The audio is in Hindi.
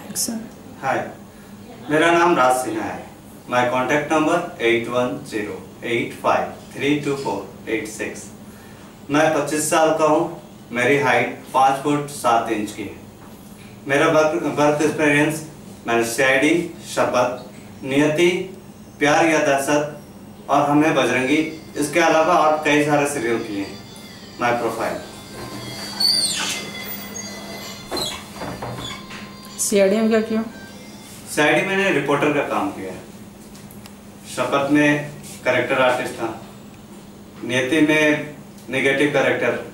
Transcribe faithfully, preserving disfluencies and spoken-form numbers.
एक्शन। हाय, मेरा नाम राज सिन्हा है। My contact number eight one zero eight five three two four eight six. मैं पच्चीस साल का हूँ। मेरी हाइट पाँच फुट सात इंच की है। मेरा वर्क एक्सपीरियंस, मैंने सीआईडी, शपथ, नियति, प्यार या दहशत और हमें बजरंगी, इसके अलावा और कई सारे सीरियल किए हैं। My profile. सीआईडी में क्या किया? सीआईडी मैंने रिपोर्टर का काम किया है। शपथ में कैरेक्टर आर्टिस्ट था। नियति में नेगेटिव कैरेक्टर